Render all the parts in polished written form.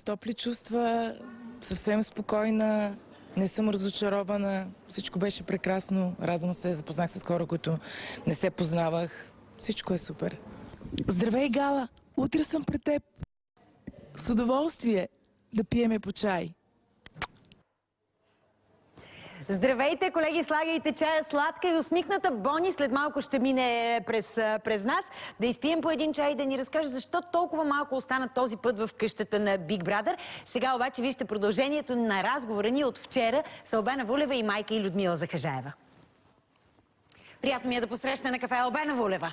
топли чувства, съвсем спокойна, не съм разочарована. Всичко беше прекрасно. Радвам се, запознах с хора, които не се познавах. Всичко е супер. Здравей, Гала! Утре съм пред теб. С удоволствие да пиеме по чай. Здравейте, колеги! Слагайте чая сладка и усмихната. Бони след малко ще мине през нас. Да изпием по един чай и да ни разкаже защо толкова малко остана този път в къщата на Big Brother. Сега обаче вижте продължението на разговора ни от вчера с Албена Вулева и майка и Людмила Захажаева. Приятно ми е да посрещна на кафе Албена Вулева.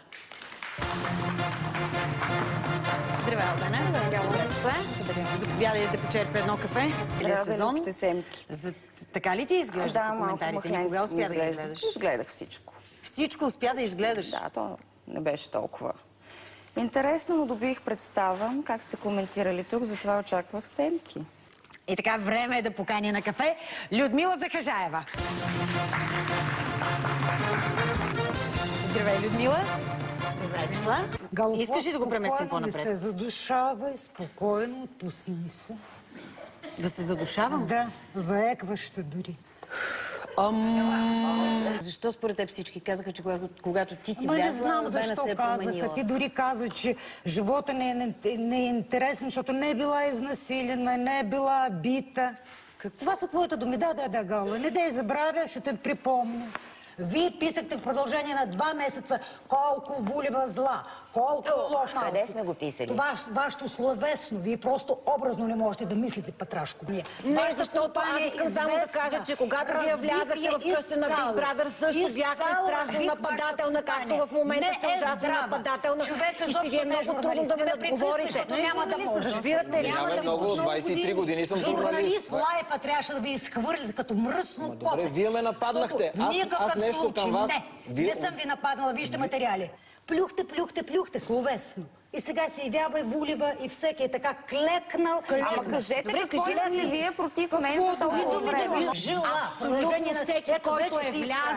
Здравей, Албена. Заповядай да почерпя едно кафе. Сезон. Така ли ти изглежда по коментарите? Кога успя да ги гледаш? Изгледах всичко. Всичко успя да изгледаш? Да, то не беше толкова интересно, но добих представа как сте коментирали тук, затова очаквах семки. И така, време е да поканя на кафе Людмила Захажаева. Здравей, Людмила. Добре дошла. Искаш ли да го преместим по-напред? Не се задушавай, спокойно, отпусни се. Да се задушавам? Да, заекваш се дори. Защо според теб всички казаха, че когато ти си не влязла, знам Албена защо се е казаха. променила? Ти дори каза, че живота не е интересен, защото не е била изнасилена, не е била бита. Това са твоите думи. Да, Гала. Не дей забравя, ще те припомня. Вие писахте в продължение на 2 месеца колко Вулева зла, колко лоша. Къде сме го писали? Това вашето словесно. Вие просто образно не можете да мислите, Патрашко. Не, защото аз искам само да кажа, че когато вие влязахте в къща на Big Brother, също бяхте страшно нападателна, както в момента сте ужасно нападателна. И ще ви е много трудно да ме надговорите. Няма да можеш. Разбирате ли? Познаваме много, 23 години съм журналист. Лайфа трябваше да ви изхвърлите като мръсно коте. Добре, вие ме нападнахте. Аз нещо към вас. Не съм ви нападнала, вижте материали. Плюхте, словесно. И сега се явява и Вулева, и всеки е така клекнал. Ама кажете, какво имате вие против мен за толкова време? Жила. Абсолютно всеки, който е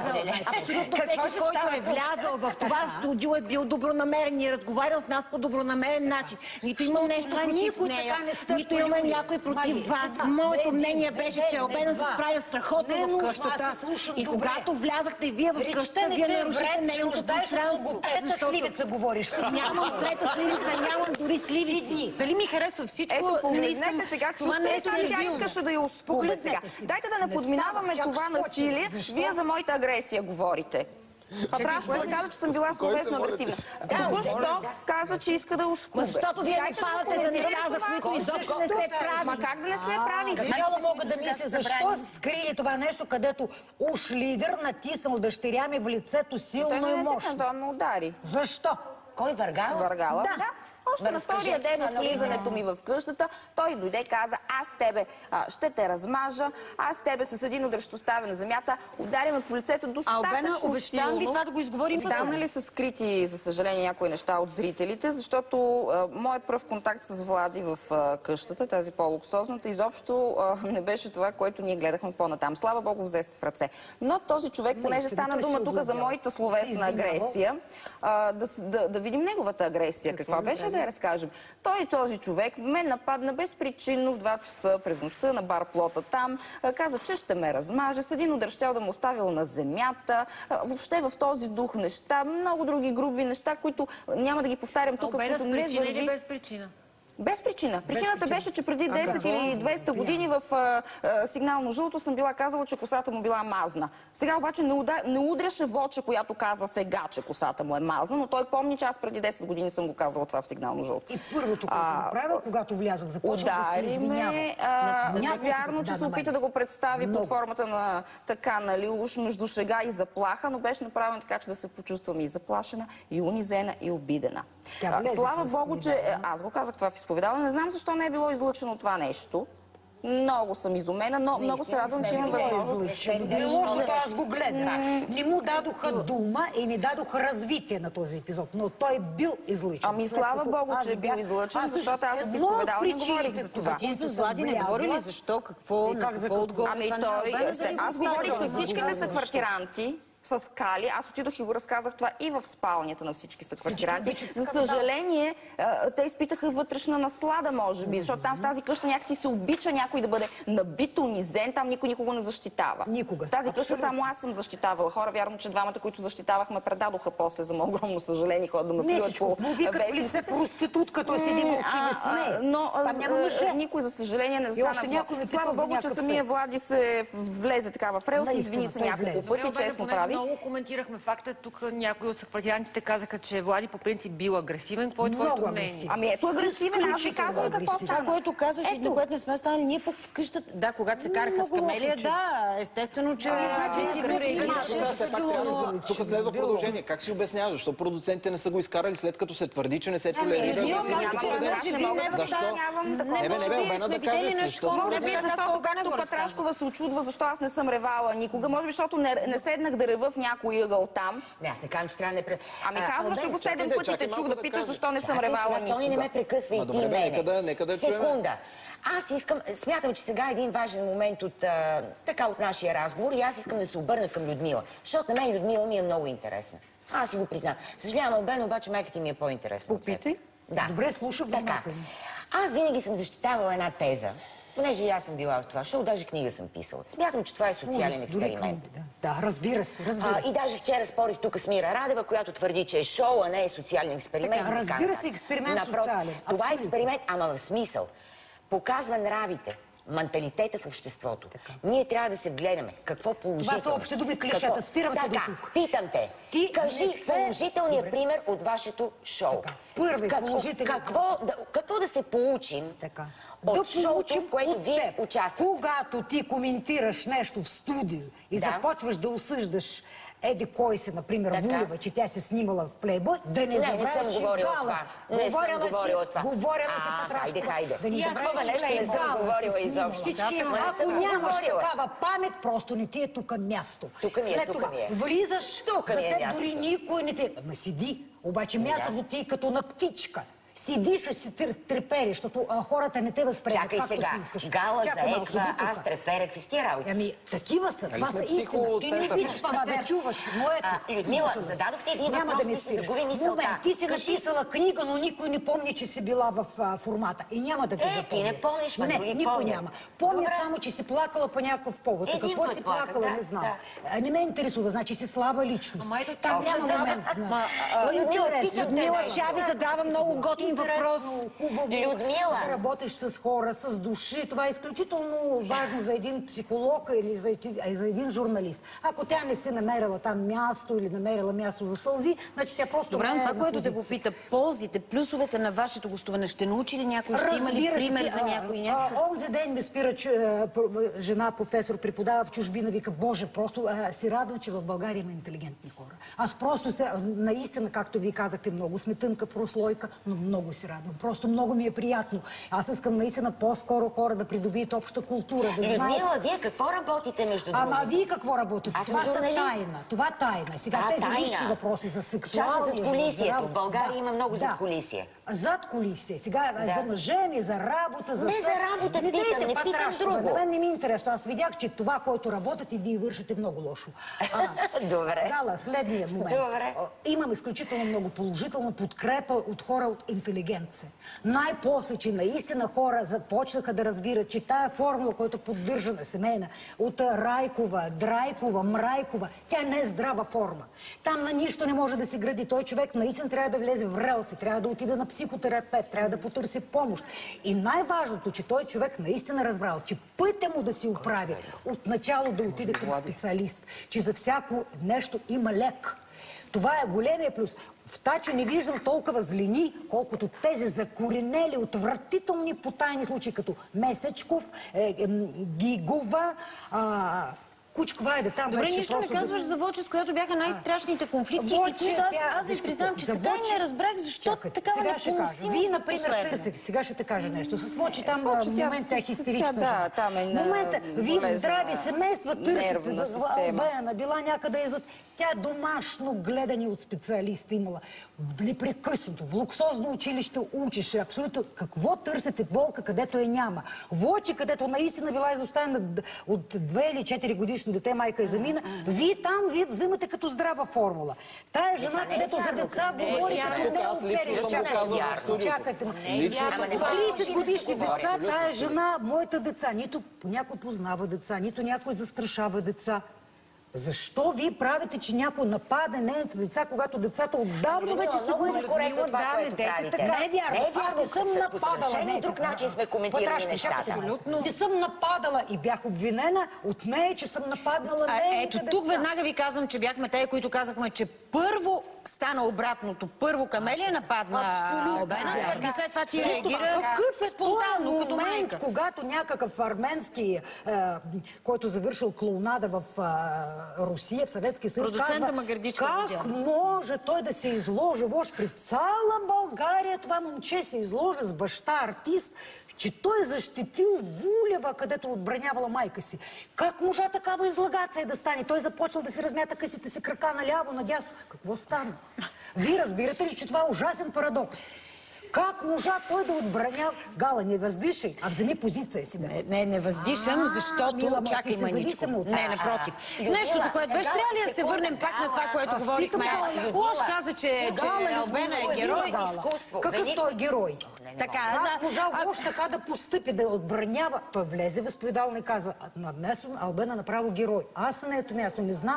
влязъл в това студио, е бил добронамерен и е разговарял с нас по добронамерен начин. Нито имам нещо против нея, нито имаме някой против вас. Моето мнение беше, че Албена се справя страхотно в къщата. И когато влязахте вие в къщата, вие нарушите нейното пространство. Сливица говориш. Нямам трета сливица, нямам дори сливици. Дали ми харесва всичко? Ето, погледнете сега, чухте, тя искаше да я оскубе сега. Дайте да не подминаваме това насилие. Вие за моята агресия говорите. Патрашко каза, че съм била словесно агресивна. Току-що каза, че иска да оскубе. Защото вие не падате за неща, за които изобщо не сте прави. Ма как да не сме прави? Цяло мога да мисля, защо скрили това нещо, където уж лидер натиснал дъщеря ми в лицето силно и мощно. Той ме удари. Защо? Кой Въргала? Въргала, да. Още на втория ден от влизането ми в къщата, той дойде и каза: аз тебе ще те размажа, аз тебе с един удар ще оставя на земята, ударяме по лицето достатъчно силно. Обещавам ви това да го изговорим. Станали са скрити, за съжаление, някои неща от зрителите, защото моят пръв контакт с Влади в къщата, тази по-луксозната, изобщо не беше това, което ние гледахме по-натам. Слава Богу, взе се в ръце. Но този човек, понеже стана дума тук за моята словесна агресия, да видим неговата агресия. Каква беше, да я разкажем. Този човек ме нападна безпричинно в 2 часа през нощта на бар Плота там. Каза, че ще ме размаже. С един удар щял да му оставил на земята. Въобще в този дух неща. Много други груби неща, които няма да ги повтарям тук. Албена, с причина или без причина? Без причина. Причината беше, че преди 10 или 200 години в Сигнално жълто съм била казала, че косата му била мазна. Сега обаче не удряше Воча, която каза сега, че косата му е мазна, но той помни, че аз преди 10 години съм го казала това в Сигнално жълто. И първото, което направя, когато влязох, започва да се извинява. Вярно, че се опита да го представи под формата на така, нали, уж между шега и заплаха, но беше направено така, че да се почувствам и заплашена, и унизена, и обидена. Слава Богу, че аз го казах това в изповедалане. Не знам защо не е било излъчено това нещо. Много съм изумена, но много се радвам, че имам възможност. Аз го гледах. Не му дадоха дума и не дадоха развитие на този епизод, но той бил излъчен. Ами слава Богу, че е бил излъчен, защото аз в изповедалане говорих за това. Ти с Влади не говори ли защо, какво, на какво отговори? Ами аз говорих с всичките са квартиранти. с кали. Аз отидох и го разказах това и в спалнята на всички съквартиранти. За съжаление, те изпитаха вътрешна наслада, може би, защото там в тази къща някакси се обича някой да бъде набит, унизен, там никой никого не защитава. Никога. В тази къща само аз съм защитавала хора. Вярно, че двамата, които защитавахме, предадоха после, за мое огромно съжаление, ходят да ме плюят по вестниците. Проститутка, той седи мълчи, не смее. Но там няма мъже. никой, за съжаление, не стана. Слава Богу, че самия Влади се влезе така в релс и извини се няколко пъти, честно прави. Много коментирахме факта, тук някои от съквартирантите казаха, че Влади по принцип бил агресивен. Какво е твоето мнение? Ами ето агресивен, аз ви казвам какво стана. Това, което казваш и на което не сме станали, ние пък в къщата, да, когато се караха с Камелия, да, естествено, че Тук следва продължение. Как си обясняваш? Защо продуцентите не са го изкарали, след като се твърди, че не се толерира? Защо? Обена да кажеш, защото както Петрашкова се очудва, защо аз не съм ревала никога. Може би, защото не седнах да рева в някой ъгъл там. Не, аз не казвам, че трябва да не... Ами казваше го 7 пъти, те чух да питаш защо не съм ревала никога. Тони не ме прекъсва и ти мене. Нека да чуем. Секунда. Аз искам, смятам, че сега е един важен момент от нашия разговор и аз искам да се обърна към Людмила. Защото на мен Людмила ми е много интересна. Аз си го признавам. Съжалявам, Албена, обаче майка ти ми е по-интересна. Попитай. Да. Добре, слушам внимателно. Аз винаги съм защитавала една теза. Понеже и аз съм била в това шоу, даже книга съм писала. Смятам, че това е социален експеримент. Да, разбира се, разбира се. И даже вчера спорих тук с Мира Радева, която твърди, че е шоу, а не е социален експеримент. Така, разбира се, експеримент социален. Това е експеримент, ама в смисъл. Показва нравите, менталитета в обществото. Ние трябва да се вгледаме. Какво положително? Това са общи думи, клишета. Спирам те до тук. Питам те. Ти кажи положителния пример от вашето шоу. Първи положителен. Какво да се получим от шоуто, в което вие участвате? Когато ти коментираш нещо в студио и започваш да осъждаш еди кой се, например, Вулева, че тя се снимала в Плейбой, да не забравяш, че Гала. Не съм говорила това. Говорила си Петрашкова. Хайде. Да не забравяш, нещо не съм говорила изобщо. Ако нямаш такава памет, просто не ти е тук място. Тук ми е, тук ми е. Влизаш, за теб дори никой не те... Ама седи, обаче мястото ти е като на птичка. Седиш и си трепериш, защото хората не те възприемат. Чакай сега, Гала заеква, аз треперя, какви сте работи? Ами, такива са, това са истина. Ти не обичаш това да чуваш. Людмила, зададохте един въпрос, ти си загуби мисълта. Ти си написала книга, но никой не помни, че си била в формата. И няма да те запомня. Ти не помниш, ма други никой няма. Помня само, че си плакала по някакъв повод. Какво си плакала, не знам. Не ме интересува, значи си слаба личност. Там няма момент на... Людмила, тя ви задава много готин въпрос. Хубаво да работиш с хора, с души. Това е изключително важно за един психолог или за един журналист. Ако тя не си намерила там място или намерила място за сълзи, значи тя просто... Добре, това, което да го пита, ползите, плюсовете на вашето гостуване, ще научи ли някой, ще има ли пример за някой? Онзи ден ме спира жена, професор, преподава в чужбина, вика, Боже, просто си радвам, че в България има интелигентни хора. Аз просто наистина, както вие казахте, много сме тънка прослойка, но много си радвам. Просто много ми е приятно. Аз искам наистина по-скоро хора да придобият обща култура, да знаят... Людмила, вие какво работите между другото? Ама вие какво работите? Това са тайна. Това тайна. Сега тези лични въпроси за сексуални... Част от задкулисието. В България има много задкулисие. Зад кулисие. Сега за мъже ми, за работа, за секс. Не за работа, не питам друго. На мен не ми е интересно. Аз видях, че това, което работите, вие вършите много лошо. Добре. Гала, следния момент. Имам изключително много положителна подкрепа от хора от интелигентце. Най-после, че наистина хора започнаха да разбират, че тая формула, която поддържана семейна от Райкова, Драйкова, Мрайкова, тя не е здрава форма. Там на нищо не може да се гради. Той човек наистина трябва да влезе в релси, трябва да отиде на психотерапевт, трябва да потърси помощ. И най-важното, че той човек наистина разбрал, че пътя му да си оправи отначало да отиде към специалист, че за всяко нещо има лек. Това е големия плюс. В Тачо не виждам толкова злини, колкото тези закоренели, отвратителни потайни случаи, като Месечков, Гигова, Кучкова, айде там. Добре, нищо не казваш за Воче, с която бяха най-страшните конфликти. И които аз ви признавам, че така и не разбрах защо такава непоносима. Вие, например, търсите. Сега ще те кажа нещо. С Воче там в момента е хистерична. В момента вие в здрави семейства търсите. Албена била някъде изост. Тя домашно гледане от специалиста имала. Непрекъснато. В луксозно училище учеше. Абсолютно. Какво търсите болка, където я няма? Воче, където наистина била изоставена от 2 или 4 годишна 10-годишно дете, майка и замина. Вие взимате като здрава формула. Тая жена, където за деца говори, като не Аз лично съм го казал в студиото. Чакайте. Лично съм го казал. 30 годишни деца, тая жена, моите деца, нито някой познава деца, нито някой застрашава деца. Защо вие правите, че някой напада нейните деца, когато децата отдавна вече са много некоректно това, което правите. Не е вярно. Аз не съм нападала. Не, друг начин сме коментирали нещата. Не съм нападала и бях обвинена от нея, че съм нападнала нейните деца. Ето тук веднага ви казвам, че бяхме те, които казахме, че първо стана обратното. Първо Камелия нападна Албена и след това ти реагира спонтанно, като майка. Когато някакъв арменски, който завършил клоунада в Русия, в Съветския съюз, казва, как може той да се изложи въобще при цяла България, това момче се изложи с баща артист, че той е защитил Вулева, където отбранявала майка си. Как можа такава излагация да стане? Той започнал да си размята късите си крака наляво, надясно. Какво стана? Вие разбирате ли, че това е ужасен парадокс? Как можа той да отбранява? Гала, не въздишай, а вземи позиция си. Не въздишам, защото чакай маничко. Не, напротив. Нещото, което беше, трябва ли да се върнем пак на това, което говорихме? Лош каза, че Албена е герой. Какъв той е герой? Как можа Лош така да постъпи, да отбранява? Той влезе възповедално и казва, днес Албена направо герой. Аз на ето място не знам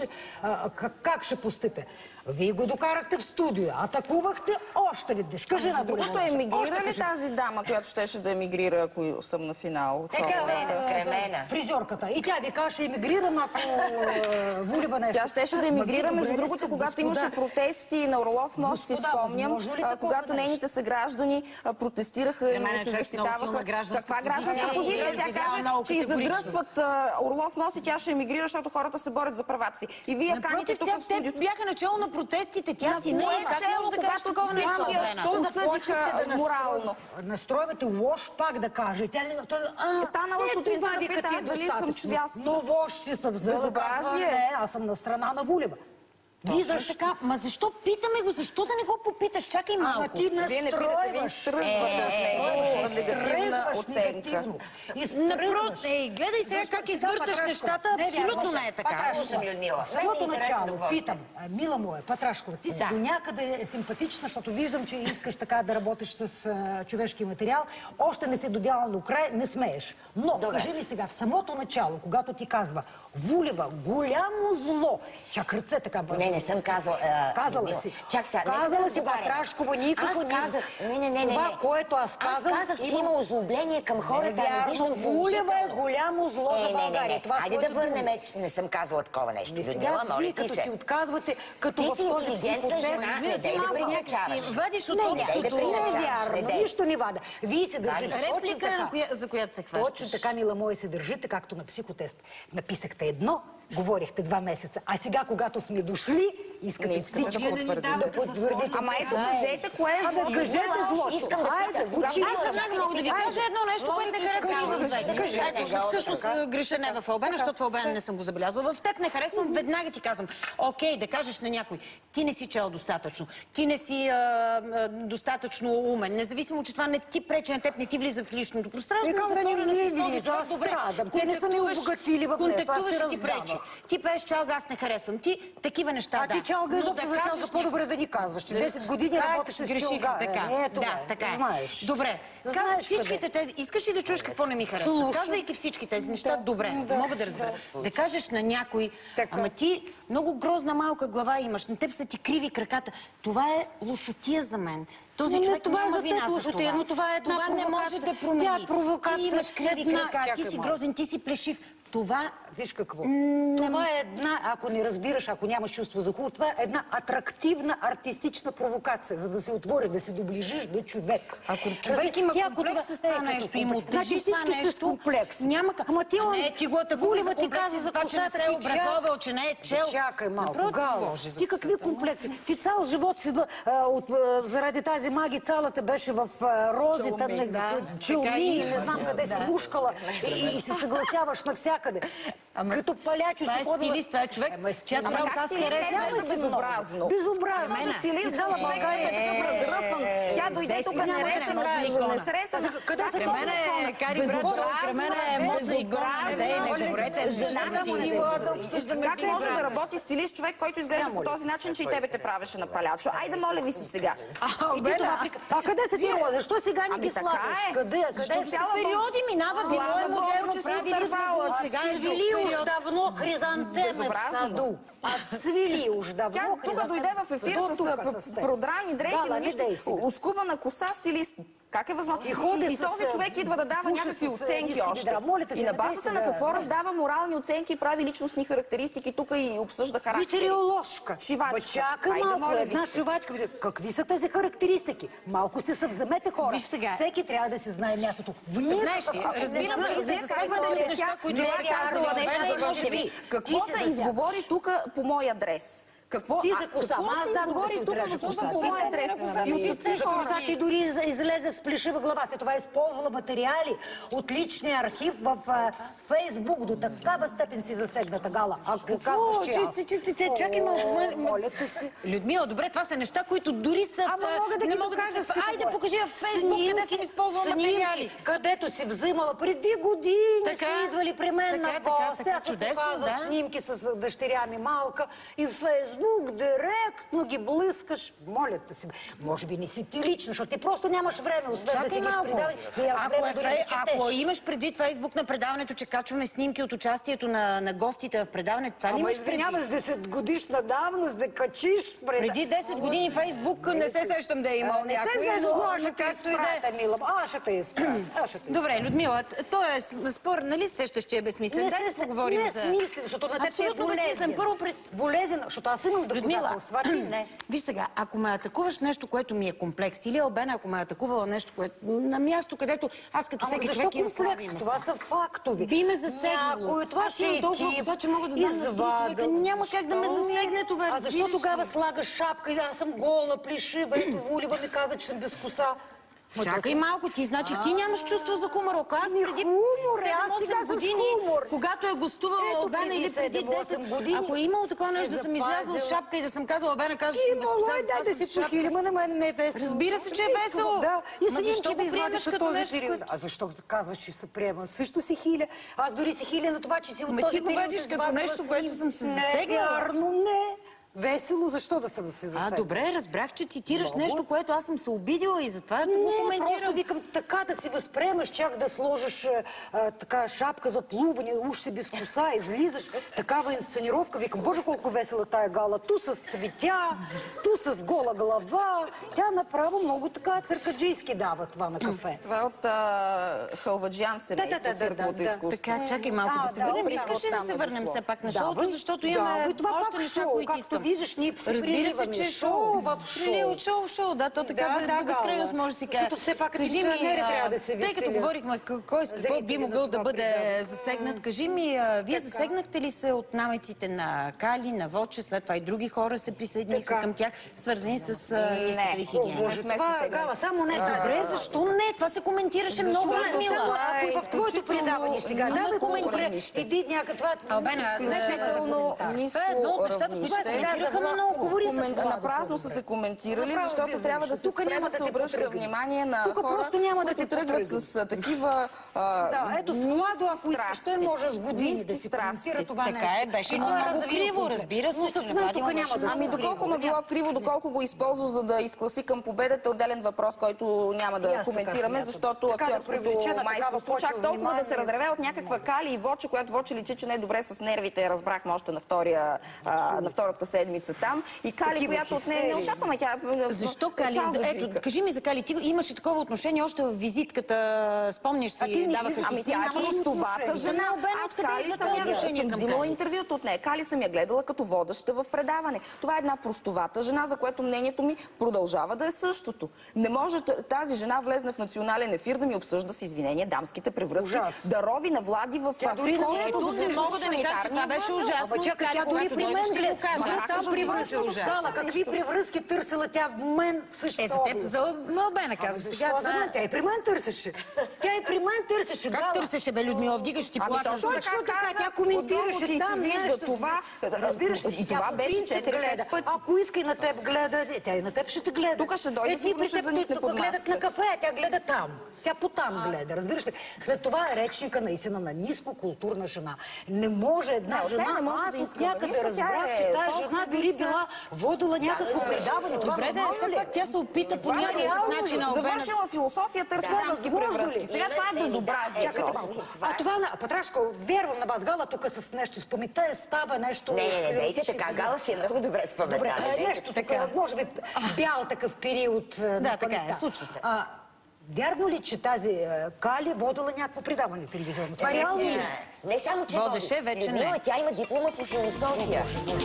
как ще постъпя. Вие го докарахте в студио, атакувахте още веднъж. Кажи на Другото емигрира ли тази дама, която щеше да емигрира, ако съм на финал? Кремена. Фризьорката. И тя ви каже, ще емигрирам, ако Вулева нещо. Тя щеше да емигрира, между другото, когато имаше протести на Орлов мост, си спомням, когато нейните съграждани протестираха и се защитаваха. Каква гражданска позиция? Тя каже, че и задръстват Орлов мост и тя ще емигрира, защото хората се борят за правата си. И вие каните тук в студиото. Бяха начало на протестите. Тя си не е. Как може да кажеш такова нещо, Албена? Осъдиха морално. Настройвате Лош пак да каже. Станала сутринта да пита аз дали съм свясна. Но Лош си се взела, казва, не, аз съм на страна на Вулева. Вие защо така? Ма защо питаме го? Защо да не го попиташ? Чакай малко. Ама ти настройваш. Негативна оценка. Гледай сега как извърташ нещата. Абсолютно не е така. В самото начало питам, мила моя, Патрашкова, ти си до някъде симпатична, защото виждам, че искаш така да работиш с човешки материал. Още не си додяла до край, не смееш. Но, кажи ми сега, в самото начало, когато ти казва Вулева, голямо зло, чак ръце така бъде. Не съм казала. Казала си. Казала си, Патрашкова, никакво не. Това, което аз казах... Аз казах, че има озлобление към хората. Вулева е голямо зло за България. Хайде да върнем, не съм казала такова нещо. Людмила, моля ти се. Като си отказвате, като в този психотест... Вадиш от общото. Не е вярно, нищо не вада. Вие се държите реплика, за която се хващаш. Точно така, мила моя, се държите, както на психотест. Написахте едно, говорихте 2 месеца. А сега, когато сме дошли, искате всичко да потвърдите. Ама ето, кажете кое е злото. Кажете злото. Аз веднага мога да ви кажа едно нещо, което не харесвам в Веди. Ето, всъщност греша не в Албена, защото в Албена не съм го забелязала. В теб не харесвам, веднага ти казвам. Окей, да кажеш на някой, ти не си чел достатъчно, ти не си достатъчно умен, независимо, че това не ти пречи на теб, не ти влиза в личното пространство, затворена си с този човек, добре, контактуваш и ти пречи. Ти пееш чалга, аз не харесвам. Ти такива неща, да. А ти чалга изобщо за чалга по-добре да ни казваш. 10 години работиш с чалга. Да, така е. Добре. Всичките тези... Искаш ли да чуеш какво не ми харесва? Казвайки всички тези неща, добре, мога да разбера. Да кажеш на някой, ама ти много грозна малка глава имаш, на теб са ти криви краката. Това е лошотия за мен. Този човек няма вина за това. Но това е една провокация. Това не може да промени. Ти имаш криви крака, ти си грозен, ти си плешив. Това... Виж какво. Това е една, ако не разбираш, ако нямаш чувство за хубаво, това е една атрактивна, артистична провокация, за да се отвориш, да се доближиш до човек. Ако човек има комплекс с това нещо, има оттежи с това нещо, няма как. Ама ти не, ти го атакува за комплекси за това, че не се е образовал, че не е чел. Чакай малко, Гала. Ти какви комплекси? Ти цял живот си заради тази магия, цялата беше в розите, челми, не знам къде си мушкала и се съгласяваш на всяка навсякъде. Като палячо си Това е стилист, това е човек, чиято работа аз харесвам. Безобразно. Безобразно. Стилист, цяла България е такъв раздръпан. Тя дойде тук не сресана. Къде се мене кари брат, при мен е модна икона. Как може да работи стилист човек, който изглежда по този начин, че и тебе те правеше на палячо? Айде, моля ви се сега. А къде се ти роля? Защо сега не ги слагаш? Къде Защото са цяла периоди минава? Било е модерно, правили сме го. Цвили уж давно хризантеми в саду. Цвили уж давно Тя тук дойде в ефир с продрани дрехи на нищо. Оскубана коса, стилист. Как е възможно? И този човек идва да дава някакви оценки още. И на базата на какво раздава морални оценки и прави личностни характеристики тук и обсъжда характери? Метеорологка. Шивачка. Чакай малко, една шивачка. Какви са тези характеристики? Малко се съвземете, хора. Виж сега. Всеки трябва да си знае мястото. Знаеш ли, разбирам, че се засегнате неща, които не е казала нещо за може. Какво се изговори тук по мой адрес? Какво ти за коса? Аз знам да си отрежа коса. По моя адрес. И от какви хора? Ти дори излезе с плешива глава. След това използвала материали от личния архив в Фейсбук. До такава степен си засегната, Гала. Ако казваш, че аз... Чакай малко. Молете си. Людмила, добре, това са неща, които дори са... Не могат да се... Айде, покажи в Фейсбук, къде съм използвала материали. Където си взимала преди години, сте идвали при мен на гости. Аз съм показала снимки с дъщеря ми малка и в Фейсбук директно ги блъскаш. Моля те си. Може би не си ти лично, защото ти просто нямаш време, освен да си ги предаваш. Ако имаш предвид Фейсбук на предаването, че качваме снимки от участието на гостите в предаването, това ли имаш предвид? Ама извинява с 10 годишна давност да качиш преди 10 години Фейсбук не се сещам да е имал някой. Не се сещам, може както и да е. Мила, аз ще те изпратя. Добре, Людмила, този спор, нали сещаш, че е безсмислен? Дай да поговорим за... Не е смислен, защото на теб е болезнен. Болезнен, защото аз имам доказателства, ти не. Виж сега, ако ме атакуваш нещо, което ми е комплекс, или Албена, ако ме атакувала нещо, което на място, където аз като всеки човек имам слаби места. Това са фактови. Би ме засегнало. Аз имам толкова коса, че мога да дам на 3 човека. Няма как да ме засегне това. А защо тогава слагаш шапка и аз съм гола, плешива, ето Вулева ми каза, че съм без коса. Чакай малко, ти значи ти нямаш чувство за хумор. Ако аз преди 7-8 години, когато е гостувала Албена или преди 10 години, ако е имало такова нещо да съм излязла с шапка и да съм казала Албена, казва, че съм без коса, дай да си похили, ма на мен не е весело. Разбира се, че е весело. Да, и защо го приемаш като нещо? А защо казваш, че се приема? Също си хиля. Аз дори си хиля на това, че си от този период извадиш като нещо, което съм се засегнала. Вярно, не. Весело, защо да съм се засегнала? Добре, разбрах, че цитираш нещо, което аз съм се обидила и затова да го коментирам. Просто викам така да си възприемаш, чак да сложиш така шапка за плуване, уж си без коса, излизаш. Такава инсценировка. Викам, боже колко весела тая Гала. Ту с цветя, ту с гола глава. Тя направо много така циркаджийски дава това на кафе. Това е от халваджиан семейство, цирковото изкуство. Така, чакай малко да се върнем. Искаш ли да се върнем все пак на шоуто, защото имаме още неща, които искам. Виждаш, ние си разбира се, че шоу в шоу. В шоу, да, то така до безкрайност може да си каже. Защото все пак кажи ми, трябва да се весели. Тъй като говорихме кой с какво би могъл да бъде засегнат, кажи ми, вие засегнахте ли се от намеците на Кали, на Воче, след това и други хора се присъединиха към тях, свързани с ниска хигиена? Не сме се Гала, само не тази. Добре, защо не? Това се коментираше много, Людмила. В твоето предаване сега. Да, коментираме. Иди някаква... Албена, изключително ниско равнище. Напразно са се коментирали, защото трябва да се спре да се обръща внимание на хора, които тръгват с такива ниски страсти. Така е, беше много криво, разбира се, че направо нещо. Ами доколко му било криво, доколко го използва, за да изкласи към победата, отделен въпрос, който няма да коментираме, защото актьорското майсторство чак толкова да се разреве от някаква Кали и Воче, която Воче личи, че не е добре с нервите, разбрахме още на втората седмица там. И Кали, която от нея не очакваме. Защо Кали? Ето, кажи ми за Кали. Ти имаше такова отношение още в визитката. Спомняш си, даваха ти тя е простовата жена. Аз Кали съм взимала интервюто от нея. Кали съм я гледала като водеща в предаване. Това е една простовата жена, за което мнението ми продължава да е същото. Не може тази жена влезне в национален ефир да ми обсъжда с извинение дамските превръзки, да рови на Влади в Ето, не мога да не кажа, че това беше ужасно. Тя дори при мен гледа. там привръзки. Гала, какви привръзки търсила тя в мен в същата За теб, област? за Албена каза. Защо за мен? Тя и при мен търсеше. Тя и при мен търсеше. Как търсеше, бе, Людмила? Вдигаш ти плата. точно Точно така, тя коментираше там нещо. това. Разбираш ли? И това беше 4-5 пъти. Ако иска и на теб гледа, тя и на теб ще те гледа. Тук ще дойде, сигурно ще заникне под гледат масата. на кафе, тя гледа там. Тя потам гледа, разбираш ли? След това е речника наистина на нискокултурна жена. Не може една жена, не може аз да от искаме някъде нищо, разбрах, тя че е тази толкова жена дори девица. била водила някакво предаване. Добре, да, все пак тя се опита по някакъв начин на Албена. Завършила философия, търси там си превръзки. Сега това е безобразие. Чакайте малко. А това, Патрашко, вярвам на вас, Гала, тук с нещо с паметта става нещо... Не, дейте така. Гала си е много добре с паметта. Добре, нещо така, може би бял такъв период. Да, така е, случва се. Вярно ли, че тази Кали водила някакво предаване телевизионно? Това реално ли? Не само, че Водеше, вече не. Тя има диплома по философия.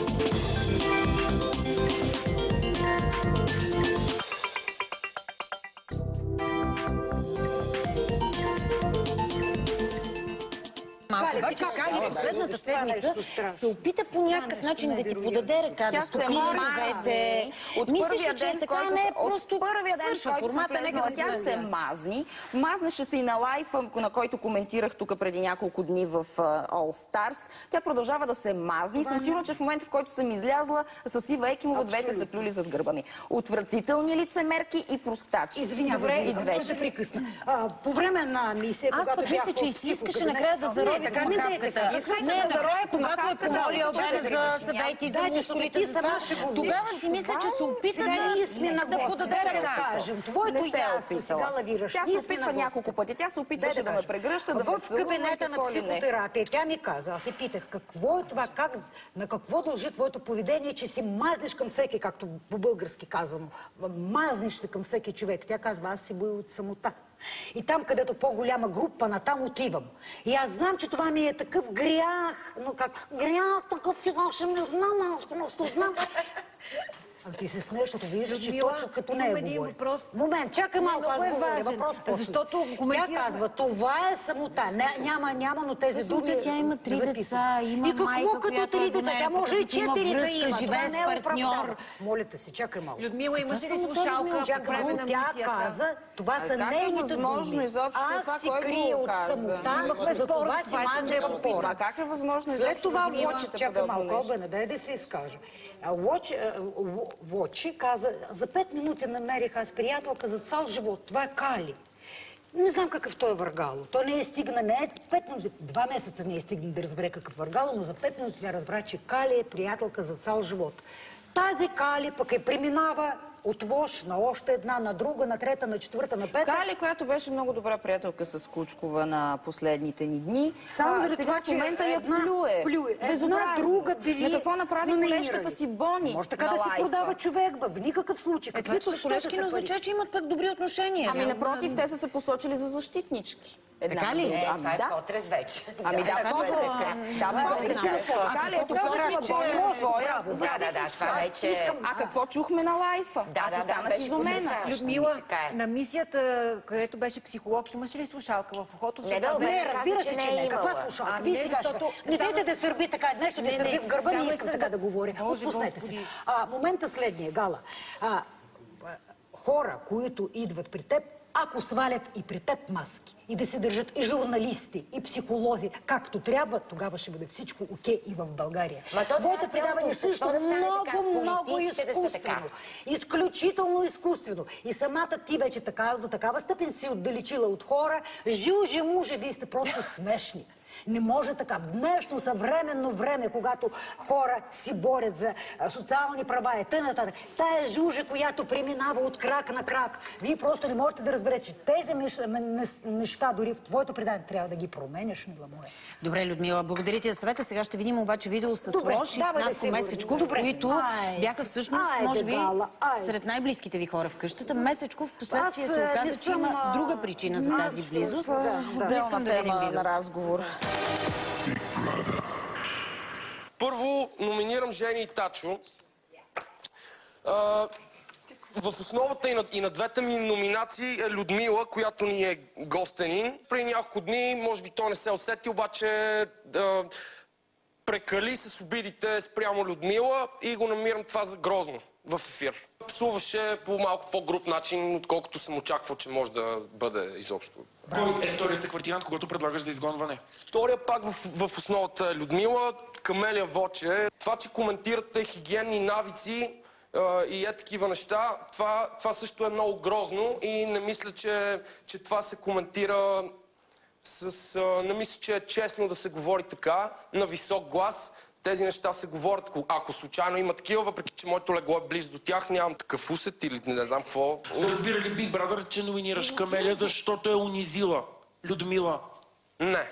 Обаче Кали последната седмица се опита по някакъв начин да ти подаде ръка, да стопи ръвете. Мислеше, че така не е просто свършва формата, нека да се тя се мазни. Мазнеше се и на лайфа, на който коментирах тук преди няколко дни в All Stars. Тя продължава да се мазни. Съм сигурна, че в момента, в който съм излязла с Ива Екимова, двете са плюли зад гърба ми. Отвратителни лицемерки и простачи. Извинявай, ще те прекъсна. По време на мисия, аз пък мисля, че искаше накрая да зарови по махавката. Не, да роя, когато е помоли Албена за съвети, за мускулите, за това. Тогава си мисля, че се опита да подаде ръка. Твоето ясно сега лавираш. Тя се опитва няколко пъти. Тя се опитваше да ме прегръща, да ме в кабинета на психотерапия тя ми каза, аз се питах, какво е това, на какво дължи твоето поведение, че си мазниш към всеки, както по-български казано, мазниш се към всеки човек. Тя казва, аз се боя от самота. И там, където по-голяма група, натам отивам. И аз знам, че това ми е такъв грях. Но как? Грях такъв сега ще не знам, аз просто знам. А ти се смееш, защото виждаш, че точно като нея говори. Момент, чакай малко, аз говоря. Въпрос защото тя казва, това е самота. Няма, но тези думи... Тя има 3 деца, има майка, която е до нея. Тя може и 4 да има. Живее с партньор. Моля те се, чакай малко. Людмила, имаш ли слушалка по време на тя каза, това са нейните думи. Аз си крия от самота, за това си мазя към хора. Как е възможно След изобщо това да внимавате чакай подобно малко, нещо? бе, не дай да се изкаже. Вочи каза, за 5 минути намерих аз приятелка за цял живот. Това е Кали. Не знам какъв той е въргало. Той не е стигна, не е 5 минути, 2 месеца не е стигна да разбере какъв въргало, но за 5 минути тя разбра, че Кали е приятелка за цял живот. Тази Кали пък преминава от Вош на още една, на друга, на трета, на четвърта, на пета. Кали, която беше много добра приятелка с Кучкова на последните ни дни. Само заради сега това, в момента я плюе. Една друга били. На какво направи колежката си Бони? Може така да си продава човек, в никакъв случай. Това, че са колежки, не означава, че имат пък добри отношения. Ами напротив, те са се посочили за защитнички. Така ли? Това е по-трез вече. Ами да, по-трез. Да, по-трез. Кали, ето казва, че е своя. Да, това вече... А какво чухме на лайфа? Аз останах изумена. Людмила, на мисията, където беше психолог, имаш ли слушалка в ухото? Не, разбира се, че не. Каква слушалка? Вие сега не дайте да сърби така. Днес ще ви сърби в гърба, не искам така да говоря. Отпуснете се. Момента следния, Гала. Хора, които идват при теб, ако свалят и при теб маски, и да се държат и журналисти, и психолози, както трябва, тогава ще бъде всичко окей и в България. Твоето предаване също много изкуствено. Изключително изкуствено. И самата ти вече до такава степен си отдалечила от хора. Жил-же-муже, вие сте просто смешни. Не може така. В днешно съвременно време, когато хора си борят за социални права и т.н. Тая жужа, която преминава от крак на крак, вие просто не можете да разберете, че тези неща дори в твоето предание трябва да ги променяш, мила моя. Добре, Людмила, благодаря ти за съвета. Сега ще видим обаче видео с Лош и с Наско Месечков, които бяха всъщност, може би, сред най-близките ви хора в къщата. Месечков в последствие се оказа, че има друга причина за тази близост. Да искам да видим видео. На разговор. Първо номинирам Жени и Тачо. В основата и на двете ми номинации е Людмила, която ни е гостенин. Преди няколко дни, може би той не се усети, обаче прекали с обидите спрямо Людмила и го намирам това за грозно в ефир. Псуваше по малко по-груб начин, отколкото съм очаквал, че може да бъде изобщо. Кой е вторият съквартирант, когато предлагаш за изгонване? Втория пак в основата е Людмила, Камелия Воче. Това, че коментирате хигиенни навици и такива неща, това също е много грозно и не мисля, че това се коментира не мисля, че е честно да се говори така, на висок глас. Тези неща се говорят, ако случайно има такива, въпреки че моето легло е близо до тях, нямам такъв усет или не знам какво. Разбира ли Big Brother, че номинираш Камелия, защото е унизила Людмила? Не.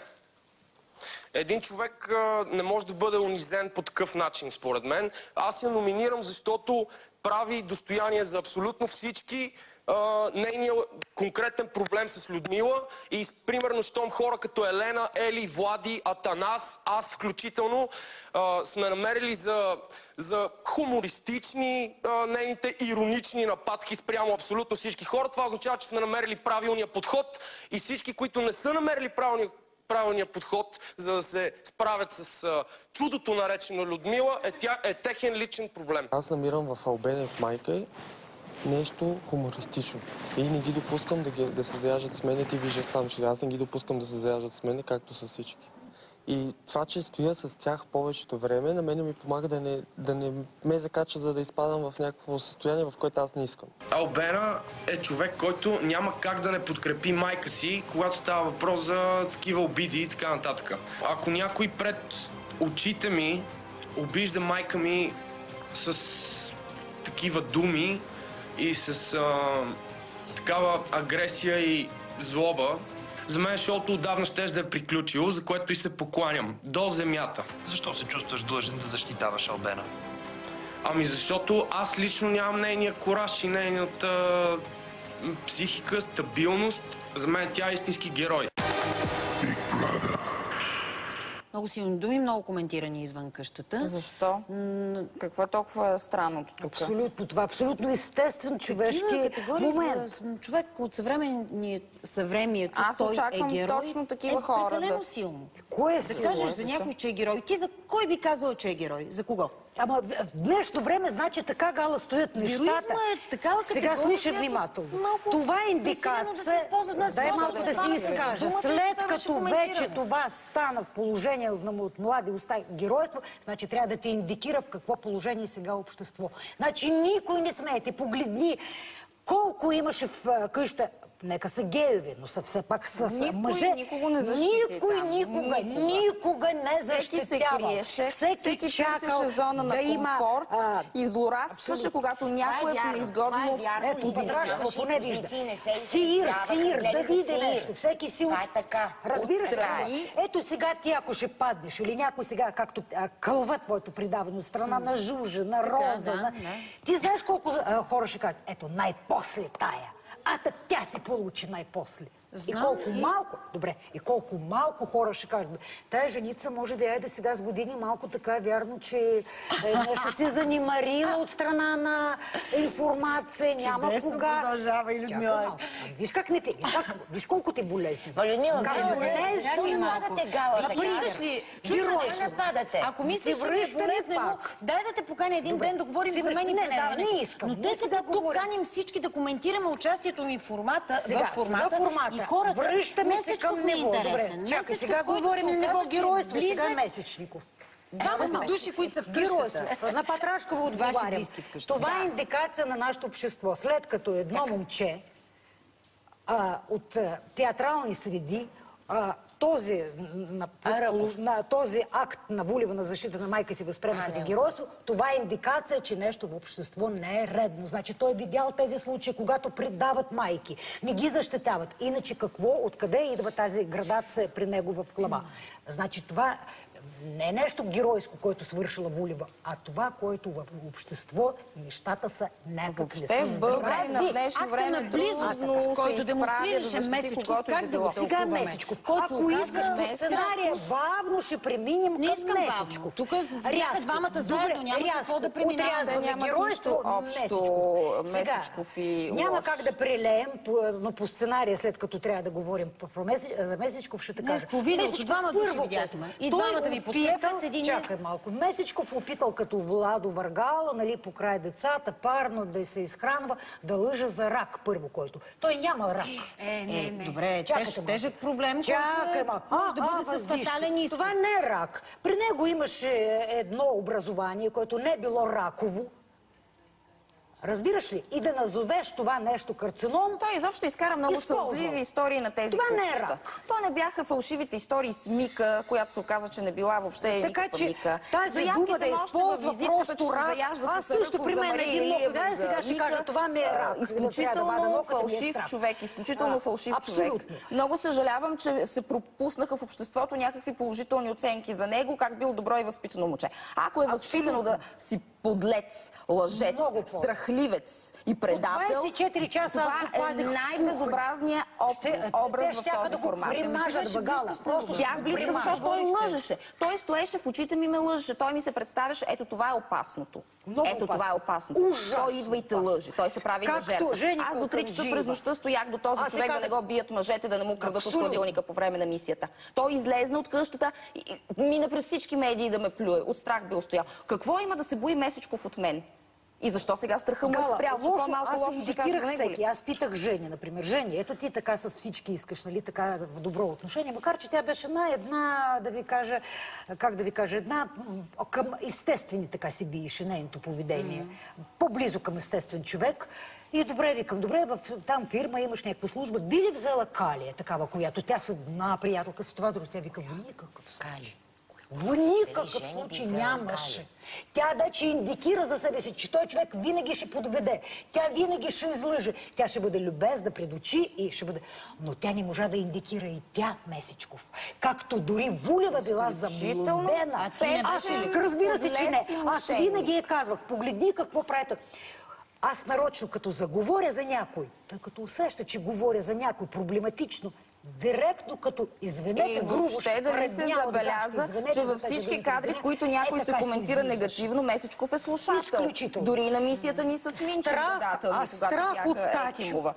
Един човек не може да бъде унизен по такъв начин, според мен. Аз я номинирам, защото прави достояние за абсолютно всички. Нейният конкретен проблем с Людмила и примерно, щом хора като Елена, Ели, Влади, Атанас, аз включително сме намерили за хумористични нейните иронични нападки спрямо абсолютно всички хора. Това означава, че сме намерили правилния подход и всички, които не са намерили правилния подход, за да се справят с чудото наречено Людмила, е техен личен проблем. Аз намирам в Албенев майка й нещо хумористично. И не ги допускам да се заяждат с мене. Ти виждаш там, че аз не ги допускам да се заяждат с мене, както с всички. И това, че стоя с тях повечето време, на мене ми помага да не ме закача, за да изпадам в някакво състояние, в което аз не искам. Албена е човек, който няма как да не подкрепи майка си, когато става въпрос за такива обиди и така нататък. Ако някой пред очите ми обижда майка ми с такива думи и с такава агресия и злоба, за мен шоуто отдавна щеше да е приключило, за което и се покланям. До земята. Защо се чувстваш длъжен да защитаваш Албена? Ами защото аз лично нямам нейния кураж и нейната психика, стабилност. За мен тя е истински герой. Много силни думи, много коментирани извън къщата. Защо? Какво е толкова странното тук? Абсолютно. Това е абсолютно естествен човешки момент. За човек от съвремието, аз той очаквам е герой. точно такива хора. Прекалено силно. Кое е Да силно? кажеш за някой, че е герой. Ти за кой би казала, че е герой? За кого? Ама в днешно време, значи, така, Гала, стоят нещата. Героизма е такава категория, Сега слушай внимателно. Това е индикация. Дай малко да си изкажа. След като вече това стана в положение от млади уста геройство, значи трябва да те индикира в какво положение сега общество. Значи никой не смее. Ти погледни колко имаше в къща. Нека са геови, но са все пак с мъже. Никого не защити. Никога не защитява. Всеки се криеше, всеки търсеше зона на комфорт и злорадстваше, когато някой е в неизгодно позиция. Поне вижда. Сир, да види нещо. Всеки си разбираш ли? Ето сега ти, ако ще паднеш, или някой сега, както кълва твоето предаване от страна на Жужа, на Роза, ти знаеш колко хора ще кажат, ето най-после тая. Тя се получи най-после. И колко малко, добре, и колко малко хора ще кажат, тая женица може би айде сега с години малко така е вярно, че нещо се занимарила от страна на информация, няма кога. Продължава и Людмила. Виж как не те, виж колко ти болезни. Людмила, как болезнено. не нападате Гала така. Искаш ли? Не нападате. Ако мислиш, че ми е болезнено, дай да те поканя един ден да говорим за мен и предаването. Не искам. Но тъй като тук каним всички да коментираме участието ми в формата и хората, връщаме се към него. Добре, чакай, сега говорим на ниво геройство, сега Месечников. Двамата души, които са в къщата. На Патрашкова отговарям. Това е индикация на нашето общество. След като едно момче от театрални среди този акт на Вулева защита на майка си възприема като геройство, това е индикация, че нещо в общество не е редно. Значи той е видял тези случаи, когато предават майки, не ги защитават. Иначе какво, откъде идва тази градация при него в глава? Значи това не е нещо геройско, което свършила Вулева, а това, което в общество нещата са някакви. Въобще в България на днешно време близост, който демонстрираше Месечков, как да го сега Месечков? Ако искаш по сценария, бавно ще преминем към Месечков. Тук бяха двамата заедно, няма какво да преминаваме. Няма нищо общо Месечков и лош. Няма как да прелеем, но по сценария, след като трябва да говорим за Месечков, ще те кажа. По видеото двамата души видяхме. И двамата ви подкрепят. Чакай малко. Месечков опитал като Владо Въргала, нали, покрай децата, парно да се изхранва, да лъжа за рак първо, който. Той няма рак. Добре, тежък проблем. Чакай малко. Може да бъде с фатален изход. Това не е рак. При него имаше едно образование, което не е било раково. Разбираш ли? И да назовеш това нещо карцином... Той изобщо изкара много сълзливи истории на тези кучета. То не бяха фалшивите истории с Мика, която се оказа, че не била въобще никаква Мика. Тази дума да използва просто рак. Аз също при мен един мога да сега ще кажа, това ми е рак. Изключително фалшив човек. Изключително фалшив човек. Много съжалявам, че се пропуснаха в обществото някакви положителни оценки за него, как бил добро и възпитано момче. Ако е възпитано да си подлец, лъжец, страхливец и предател, 24 часа това е най-безобразният образ в този формат. Бях близка, защото той лъжеше. Той стоеше в очите ми, ме лъжеше. Той ми се представяше, ето това е опасното. Ето това е опасното. Той идва и те лъже. Той се прави на жертва. Аз до 3 часа през нощта стоях до този човек да не го бият мъжете, да не му крадат от хладилника по време на мисията. Той излезна от къщата и мина през всички медии да ме плюе. От страх бил стоял. Какво има да се бои Месечков от мен? И защо сега страха му е спрял, че по-малко лошо ще каже на него ли? Аз питах Жени, например. Жени, ето ти така с всички искаш, нали, така в добро отношение, макар че тя беше една, да ви кажа, как да ви кажа, една към естествени така си биеше нейното поведение. По-близо към естествен човек. И добре, викам, добре, в там фирма имаш някаква служба. Би ли взела Калия, такава, която тя са една приятелка с това, друго, тя вика, никакъв случай. В никакъв случай нямаше. Тя вече индикира за себе си, че той човек винаги ще подведе. Тя винаги ще излъже. Тя ще бъде любезна пред очи и ще бъде... Но тя не можа да индикира и тя, Месечков. Както дори Вулева била заблудена. Разбира се, че не. Аз винаги я казвах, погледни какво правите. Аз нарочно, като заговоря за някой, тъй като усеща, че говоря за някой проблематично, директно като извинете грубо, въобще да не се забеляза, че във всички кадри, в които някой се коментира негативно, Месечков е слушател. Дори и на мисията ни с Минчев, страх от Тачо.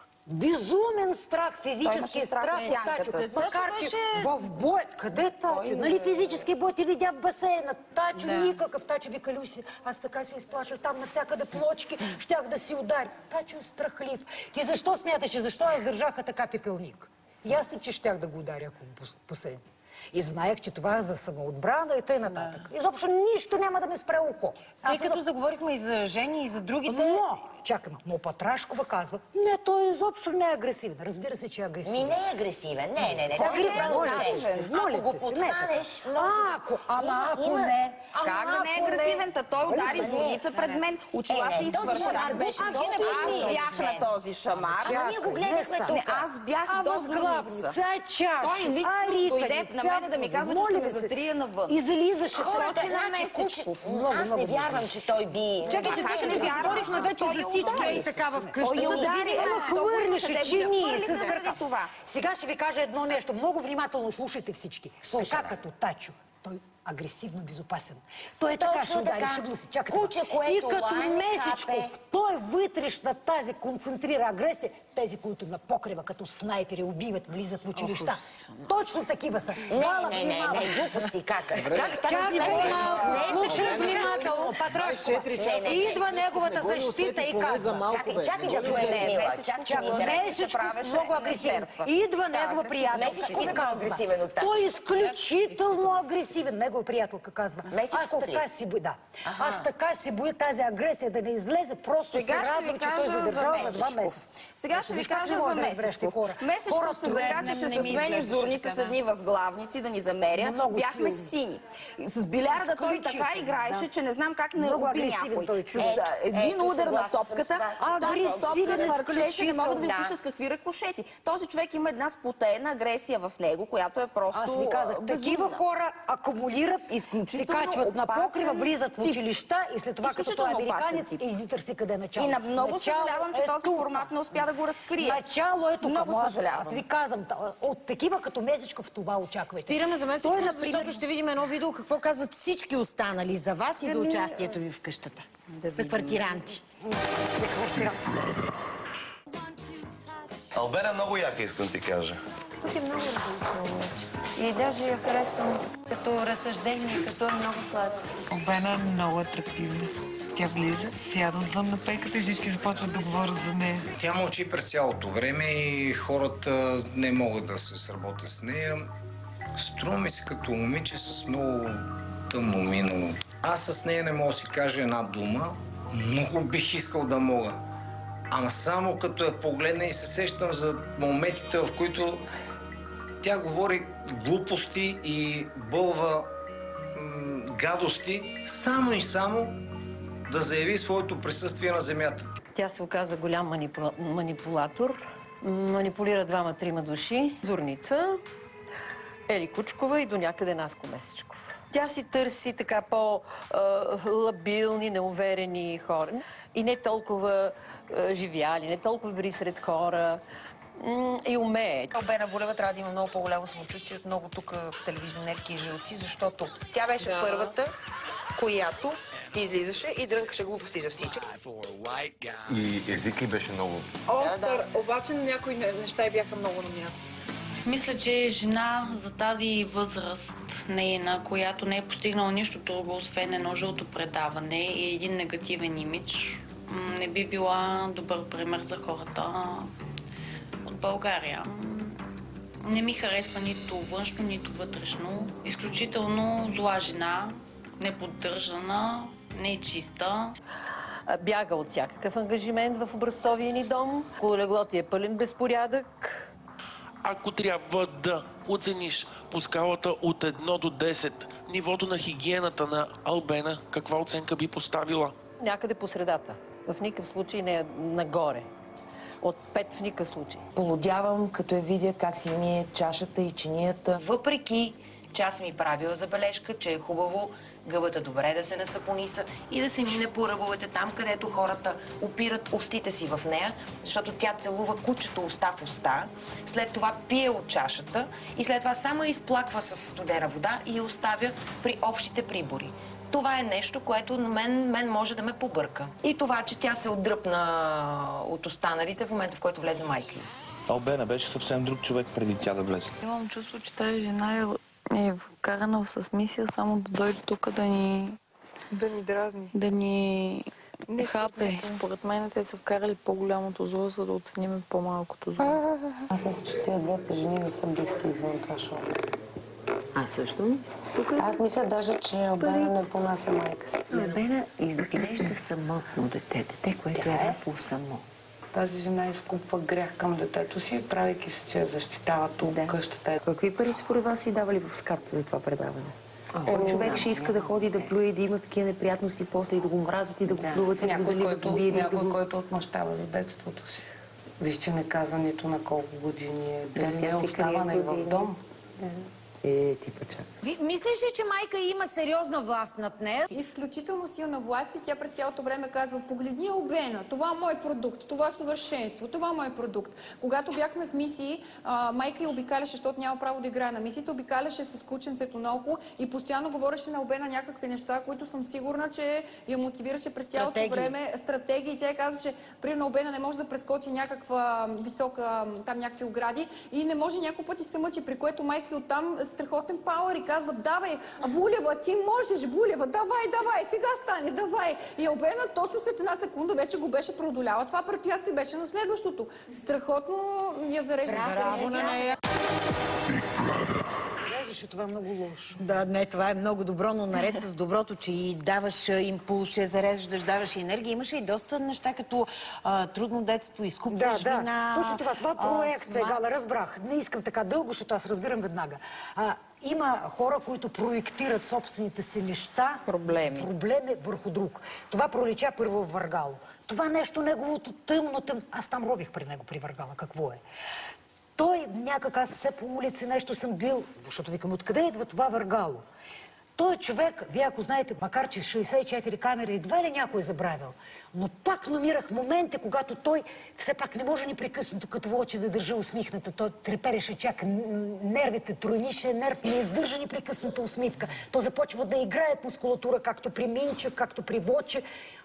Безумен страх, физически страх от Тачо. Макар че в бой... Къде е Тачо? Нали физически бой ти видя в басейна? Тачо никакъв. Тачо вика, Люси, аз така се изплашах там навсякъде плочки, щях да си удари. Тачо е страхлив. Ти защо смяташ, защо аз държаха така пепелник? Ясно, че щях да го ударя, ако поседне. И знаех, че това е за самоотбрана и т.н. Изобщо нищо няма да ме спре око. Тъй като заговорихме и за Жени, и за другите... Но Патрашкова казва, не, той изобщо не е агресивен. Разбира се, че е агресивен. Не е агресивен, не. Ако го подхванеш, ако не... Как да не е агресивен? Той удари зорница пред мен. Очилата извършва. Аз бях на този шамар. Ние го гледахме тук. Аз бях до зорница. Той лично дойде на мен да ми казва, че ще ме затрия навън. Излизаше скочи на Месечков. Аз не вярвам, че той би... Чакайте, тъй като говорихме вече за всички и така в къщата, да видим... Хвърляше чини с върха. Сега ще ви кажа едно нещо. Много внимателно слушайте всички. Слуша като Тачо. Той агресивно безопасен. Той е така, ще удари, ще блуси. Чакайте. И като Месечков, той вътрешна тази концентрира агресия. Тези, които на покрива, като снайпери, убиват, влизат в училища. Точно такива са. Не, глупости, как? Чакай малко, слушай внимателно, Патрашкова. Идва неговата защита и казва. Чакай да чуем Мила. Месечков много агресивен. Идва негова приятелка и казва. Той е изключително агресивен. Негова приятелка казва. Аз така си боя тази агресия да не излезе. Просто се радвам, че той задържава за 2 месеца. Сега ще ви кажа за Месечков. Месечков се закачаше с мен в зорница с едни възглавници да ни замеря. Бяхме сини. С билярда той така играеше, че не знам как не уби някой. С един удар на топката, тази топка хвърчеше, не мога да ви опиша с какви рикошети. Този човек има една спотеена агресия в него, която е просто... Аз ви казах, такива хора акумулират, се качват на покрива, влизат в училища и след това като той е американец и търси къде е начало. И много съжалявам, че този формат не успя да го разкрие. Начало е тук. Много съжалявам. Аз ви казвам, от такива като Месечков това очаквайте. Спираме за Месечков, защото ще видим едно видео какво казват всички останали за вас и за участието ви в къщата. За квартиранти. Албена много яка, искам ти кажа. Тук е много различно. И даже я харесвам като разсъждение, като е много сладко. Албена е много атрактивна. Тя влиза, сяда отвън на пейката и всички започват да говорят за нея. Тя мълчи през цялото време и хората не могат да се сработят с нея. Струва ми се като момиче с много тъмно минало. Аз с нея не мога да си кажа една дума. Много бих искал да мога. Ама само като я погледна и се сещам за моментите, в които тя говори глупости и бълва гадости, само и само да заяви своето присъствие на земята. Тя се оказа голям манипулатор. Манипулира 2-3 души. Зорница, Ели Кучкова и до някъде Наско Месечков. Тя си търси така по-лабилни, неуверени хора. И не толкова живяли, не толкова били сред хора. И умее. Албена Булева трябва да има много по-голямо самочувствие от много тук телевизионерки и жълци, защото тя беше първата, която излизаше и дрънкаше глупости за всички. И език ли беше много? Остър, обаче на някои неща бяха много на място. Мисля, че жена за тази възраст нейна, която не е постигнала нищо друго, освен едно жълто предаване и един негативен имидж, не би била добър пример за хората от България. Не ми харесва нито външно, нито вътрешно. Изключително зла жена, неподдържана, не чиста. Бяга от всякакъв ангажимент в образцовия ни дом. Колелегло ти е пълен безпорядък. Ако трябва да оцениш по скалата от 1 до 10 нивото на хигиената на Албена, каква оценка би поставила? Някъде по средата. В никакъв случай не е нагоре. От 5 в никакъв случай. Полудявам, като я видя как си мие чашата и чинията. Въпреки че аз съм ми правила забележка, че е хубаво гъбата добре да се насапониса и да се мине по ръбовете там, където хората опират устите си в нея, защото тя целува кучето уста в уста, след това пие от чашата и след това само изплаква с студена вода и я оставя при общите прибори. Това е нещо, което на мен може да ме побърка. И това, че тя се отдръпна от останалите в момента, в който влезе майка ѝ. Албена беше съвсем друг човек преди тя да влезе. Имам чувство, че тази жена е вкарана с мисия само да дойде тук да ни... Да ни дразни. Да ни хапе. Според мен те са вкарали по-голямото зло, за да оценим по-малкото зло. Аз мисля, че тези двете жени не са близки извън това шоу. Аз също мисля. Аз мисля даже, че Албена не понася майка си. Албена изглежда самотно дете. Дете, което е расло само. Тази жена изкупва грях към детето си, правейки се, че я защитава тук къщата. Какви пари според вас си давали в скарта за това предаване? Човек ще иска да ходи да плюе и да има такива неприятности после и да го мразят и да го плюват и да го заливат с бие. Някой, който отмъщава за детството си. Виж, че не казва нито на колко години е. Дали не е оставана и в дом. Типа чак. Мислиш ли, че майка има сериозна власт над нея? Изключително силна власт и тя през цялото време казва: погледни Албена, това е мой продукт, това е съвършенство, това е мой продукт. Когато бяхме в мисии, майка я обикаляше, защото няма право да играе на мисиите, обикаляше с кученцето наоколо и постоянно говореше на Албена някакви неща, които съм сигурна, че я мотивираше през цялото време. Стратегии. Тя казваше, примерно Албена не може да прескочи някаква висока, там някакви огради и не може няколко пъти се мъчи, при което майка оттам страхотен пауър и казва: давай, Вулева, ти можеш, Вулева, давай, сега стане, давай. И Албена точно след една секунда вече го беше преодоляла. Това препятствие беше на следващото. Страхотно я зарежда. Браво на нея. Това е много лошо. Да, не, това е много добро, но наред с доброто, че и даваш импулс, че зареждаш, даваш енергия. Имаше и доста неща, като трудно детство, изкупваш вина. Точно това. Това проект, Гала, разбрах. Не искам така дълго, защото аз разбирам веднага. Има хора, които проектират собствените си неща, проблеми върху друг. Това пролича първо в Въргало. Това нещо, неговото тъмно. Аз там рових при него, при Въргала. Какво е? Той някак, аз все по улици нещо съм бил, защото викам, откъде идва това Въргало? Той човек, вие ако знаете, макар че 64 камери едва ли някой е забравил, но пак намирах моменти, когато той все пак не може непрекъснато като вълче да държа усмихната. Той трепереше чак нервите, тройничен нерв, не издържа непрекъсната усмивка. То започва да играят мускулатура, както при Минчев, както при Вълче.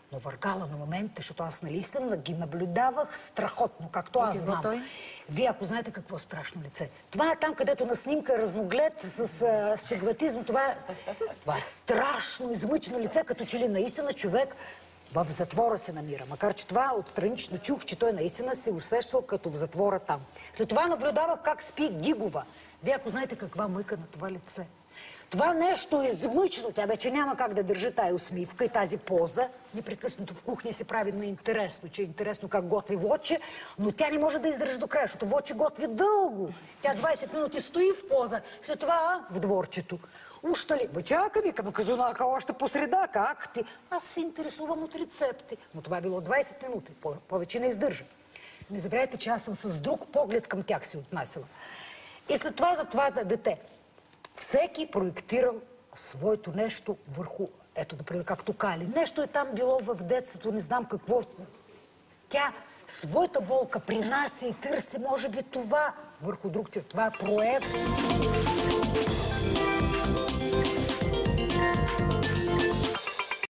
Но въргала на моментите, защото аз наистина ги наблюдавах страхотно, както аз знам. Вие, ако знаете какво е страшно лице. Това е там, където на снимка е разноглед с стигматизм. Това е страшно измъчено лице, като че ли наистина човек в затвора се намира. Макар че това отстранично чух, че той наистина се усещал като в затвора там. След това наблюдавах как спи Гигова. Вие, ако знаете каква мъка на това лице. Това нещо измъчно. Тя вече няма как да държи тая усмивка и тази поза. Непрекъснато в кухня се прави на интересно, че е интересно как готви Воче, но тя не може да издържи до края, защото Воче готви дълго. Тя 20 минути стои в поза, след това в дворчето. Ущали, бе чака, викам, казунака още по среда, как ти? Аз се интересувам от рецепти. Но това било 20 минути, повече не издържа. Не забравяйте, че аз съм с друг поглед към тях се отнасяла. И след това за това дете. Всеки проектирал своето нещо върху, ето, например, както Кали. Нещо е там било в детството, не знам какво. Тя своята болка принася и търси, може би, това върху друг човек. Това е проект.